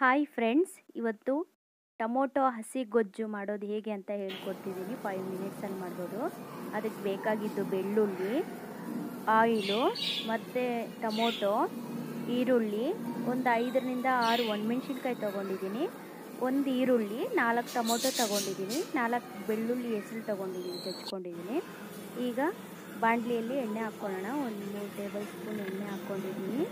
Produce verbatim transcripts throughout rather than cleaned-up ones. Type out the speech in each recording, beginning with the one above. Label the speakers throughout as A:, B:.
A: Hi friends, ಇವತ್ತು tomato ಹಸಿ ಗೊಜ್ಜು ಮಾಡೋದು ಹೇಗೆ ಅಂತ ಹೇಳ್ಕೊಡ್ತಿದ್ದೀನಿ. ಫೈವ್ ಮಿನಿಟ್ಸಲ್ಲಿ ಮಾಡ್ಬೋದು. ಅದಕ್ಕೆ ಬೇಕಾಗಿದ್ದು ಬೆಳ್ಳುಳ್ಳಿ, ಆಯಿಲು ಮತ್ತು ಟೊಮೊಟೊ, ಈರುಳ್ಳಿ, ಒಂದು ಐದರಿಂದ ಆರು ಒಣಮೆಣ್ಸಿನ್ಕಾಯಿ ತೊಗೊಂಡಿದ್ದೀನಿ, ಒಂದು ಈರುಳ್ಳಿ, ನಾಲ್ಕು ಟೊಮೊಟೊ ತೊಗೊಂಡಿದ್ದೀನಿ, ನಾಲ್ಕು ಬೆಳ್ಳುಳ್ಳಿ ಹೆಸರು ತೊಗೊಂಡಿದ್ದೀನಿ, ಜಜ್ಕೊಂಡಿದ್ದೀನಿ. ಈಗ ಬಾಣಲಿಯಲ್ಲಿ ಎಣ್ಣೆ ಹಾಕ್ಕೊಳ್ಳೋಣ. ಒಂದು ಮೂರು ಟೇಬಲ್ ಸ್ಪೂನ್ ಎಣ್ಣೆ ಹಾಕ್ಕೊಂಡಿದ್ದೀನಿ.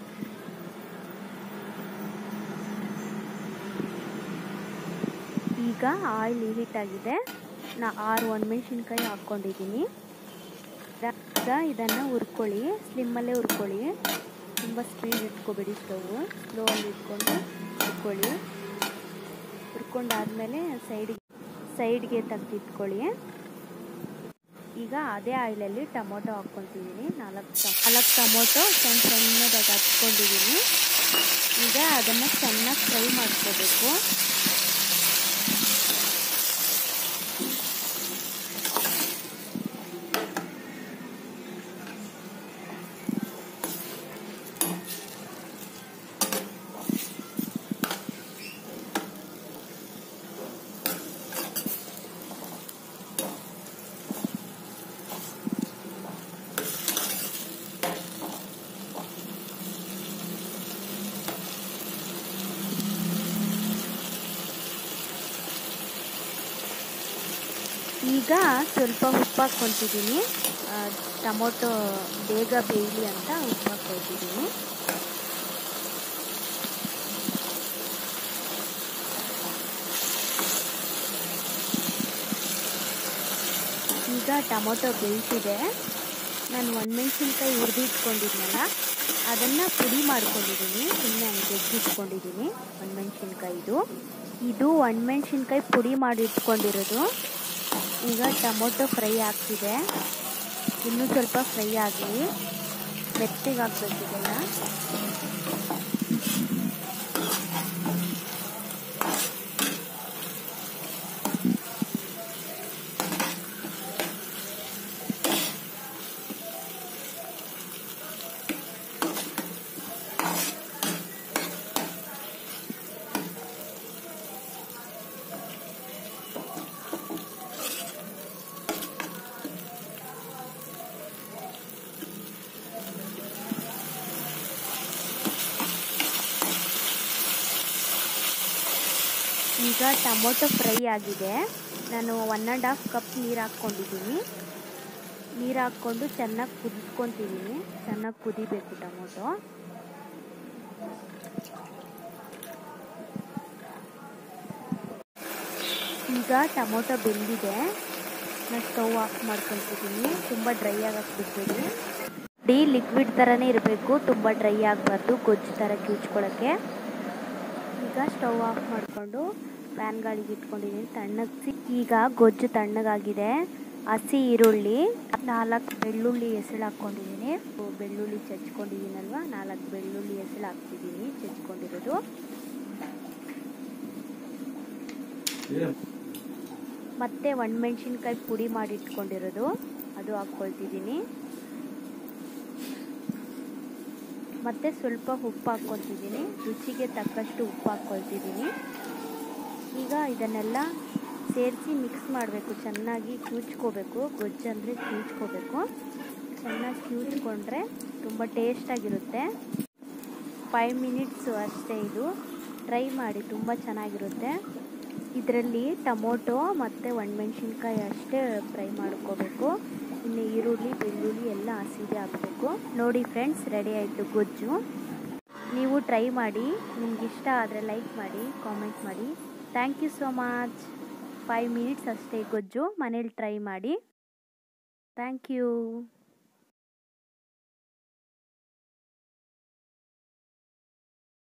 A: ಈಗ ಆಯಿಲ್ ಹೀಟ್ ಆಗಿದೆ. ನಾ ಆರು ಒಣಮೆಣ್ಸಿನ್ಕಾಯಿ ಹಾಕ್ಕೊಂಡಿದ್ದೀನಿ. ಈಗ ಇದನ್ನು ಹುರ್ಕೊಳ್ಳಿ, ಸ್ಲಿಮ್ಮಲ್ಲೇ ಹುರ್ಕೊಳ್ಳಿ, ತುಂಬ ಸ್ಪೀಡ್ ಇಟ್ಕೊಬೇಡಿ. ಸ್ಟವ್ ಸ್ಲೋಲ್ಲಿ ಇಟ್ಕೊಂಡು ಹುರ್ಕೊಳ್ಳಿ. ಹುರ್ಕೊಂಡಾದ್ಮೇಲೆ ಸೈಡ್ಗೆ ಸೈಡ್ಗೆ ತೆಗೆದಿಟ್ಕೊಳ್ಳಿ. ಈಗ ಅದೇ ಆಯಿಲಲ್ಲಿ ಟೊಮೊಟೊ ಹಾಕ್ಕೊತಿದ್ದೀನಿ. ನಾಲ್ಕು ನಾಲ್ಕು ಟೊಮೊಟೊ ಸಣ್ಣ ಸಣ್ಣದಾಗಿ ಹಚ್ಕೊಂಡಿದ್ದೀನಿ. ಈಗ ಅದನ್ನು ಚೆನ್ನಾಗಿ ಫ್ರೈ ಮಾಡ್ಕೋಬೇಕು. ಈಗ ಸ್ವಲ್ಪ ಉಪ್ಪು ಹಾಕ್ಕೊತಿದ್ದೀನಿ. ಟೊಮೊಟೊ ಬೇಗ ಬೇಯಲಿ ಅಂತ ಉಪ್ಪು ಹಾಕ್ಕೊತಿದ್ದೀನಿ. ಈಗ ಟೊಮೊಟೊ ಬೇಯಿಸಿದೆ. ನಾನು ಒಣಮೆಣ್ಸಿನ್ಕಾಯಿ ಹುರಿದಿಟ್ಕೊಂಡಿದ್ನಲ್ಲ, ಅದನ್ನು ಪುಡಿ ಮಾಡ್ಕೊಂಡಿದ್ದೀನಿ. ಸುಮ್ಮನೆ ಹಂಗೆ ಜಜ್ಜಿಟ್ಕೊಂಡಿದ್ದೀನಿ ಒಣಮೆಣ್ಸಿನ್ಕಾಯಿದು. ಇದು ಒಣಮೆಣ್ಸಿನ್ಕಾಯಿ ಪುಡಿ ಮಾಡಿ ಇಟ್ಕೊಂಡಿರೋದು. ಈಗ ಟೊಮೊಟೊ ಫ್ರೈ ಆಗ್ತಿದೆ. ಇನ್ನೂ ಸ್ವಲ್ಪ ಫ್ರೈ ಆಗಲಿ, ಮೆತ್ತಗೆ ಹಾಕ್ಬೇಕಿದೆಲ್ಲ. ಈಗ ಟೊಮೊಟೊ ಫ್ರೈ ಆಗಿದೆ. ನಾನು ಒನ್ ಆ್ಯಂಡ್ ಹಾಫ್ ಕಪ್ ನೀರು ಹಾಕ್ಕೊಂಡಿದ್ದೀನಿ. ನೀರು ಹಾಕ್ಕೊಂಡು ಚೆನ್ನಾಗಿ ಕುದಿಸ್ಕೊತಿದ್ದೀನಿ. ಚೆನ್ನಾಗಿ ಕುದಿಬೇಕು ಟೊಮೊಟೊ. ಈಗ ಟೊಮೊಟೊ ಬೆಂದಿದೆ. ನಾನು ಸ್ಟವ್ ಆಫ್ ಮಾಡ್ಕೊತಿದ್ದೀನಿ. ತುಂಬ ಡ್ರೈ ಆಗಕ್ಕೆ ಬಿಟ್ಬಿಡಿ. ಡಿ ಲಿಕ್ವಿಡ್ ಥರನೇ ಇರಬೇಕು, ತುಂಬ ಡ್ರೈ ಆಗಬಾರ್ದು, ಗೊಜ್ಜು ಥರ ಕಿವುಚ್ಕೊಳ್ಳೋಕ್ಕೆ. ಈಗ ಸ್ಟವ್ ಆಫ್ ಮಾಡಿಕೊಂಡು ಪ್ಯಾನ್ ಗಾಳಿಗೆ ಇಟ್ಕೊಂಡಿದ್ದೀನಿ, ತಣ್ಣಗಿಸಿ. ಈಗ ಗೊಜ್ಜು ತಣ್ಣಗಾಗಿದೆ. ಹಸಿ ಈರುಳ್ಳಿ, ನಾಲ್ಕು ಬೆಳ್ಳುಳ್ಳಿ ಹೆಸಳು ಹಾಕ್ಕೊಂಡಿದ್ದೀನಿ. ಬೆಳ್ಳುಳ್ಳಿ ಚಚ್ಕೊಂಡಿದ್ದೀನಲ್ವ, ನಾಲ್ಕು ಬೆಳ್ಳುಳ್ಳಿ ಹೆಸಳು ಹಾಕ್ತಿದ್ದೀನಿ, ಚಚ್ಕೊಂಡಿರೋದು. ಮತ್ತು ಒಣಮೆಣ್ಸಿನ್ಕಾಯಿ ಪುಡಿ ಮಾಡಿ ಇಟ್ಕೊಂಡಿರೋದು, ಅದು ಹಾಕ್ಕೊಳ್ತಿದ್ದೀನಿ. ಮತ್ತು ಸ್ವಲ್ಪ ಉಪ್ಪು ಹಾಕ್ಕೊತಿದ್ದೀನಿ. ರುಚಿಗೆ ತಕ್ಕಷ್ಟು ಉಪ್ಪು ಹಾಕ್ಕೊಳ್ತಿದ್ದೀನಿ. ಈಗ ಇದನ್ನೆಲ್ಲ ಸೇರಿಸಿ ಮಿಕ್ಸ್ ಮಾಡಬೇಕು. ಚೆನ್ನಾಗಿ ಕಿವುಚ್ಕೋಬೇಕು. ಗೊಜ್ಜು ಅಂದರೆ ಕಿವುಚ್ಕೋಬೇಕು. ಚೆನ್ನಾಗಿ ಕಿವುಚ್ಕೊಂಡ್ರೆ ತುಂಬ ಟೇಸ್ಟಾಗಿರುತ್ತೆ. ಫೈವ್ ಮಿನಿಟ್ಸು ಅಷ್ಟೇ. ಇದು ಟ್ರೈ ಮಾಡಿ, ತುಂಬ ಚೆನ್ನಾಗಿರುತ್ತೆ. ಇದರಲ್ಲಿ ಟೊಮೊಟೊ ಮತ್ತು ಒಣಮೆಣ್ಸಿನ್ಕಾಯಿ ಅಷ್ಟೇ ಫ್ರೈ ಮಾಡ್ಕೋಬೇಕು. ಇನ್ನು ಈರುಳ್ಳಿ, ಬೆಳ್ಳುಳ್ಳಿ ಎಲ್ಲ ಹಸಿದೆ ಹಾಕಬೇಕು. ನೋಡಿ ಫ್ರೆಂಡ್ಸ್, ರೆಡಿ ಆಯಿತು ಗೊಜ್ಜು. ನೀವು ಟ್ರೈ ಮಾಡಿ. ನಿಮ್ಗೆ ಇಷ್ಟ ಆದರೆ ಲೈಕ್ ಮಾಡಿ, ಕಾಮೆಂಟ್ ಮಾಡಿ. Thank you so much. Five minutes ಅಷ್ಟೇ ಗೊಜ್ಜು. ಮನೇಲಿ ಟ್ರೈ ಮಾಡಿ. Thank you.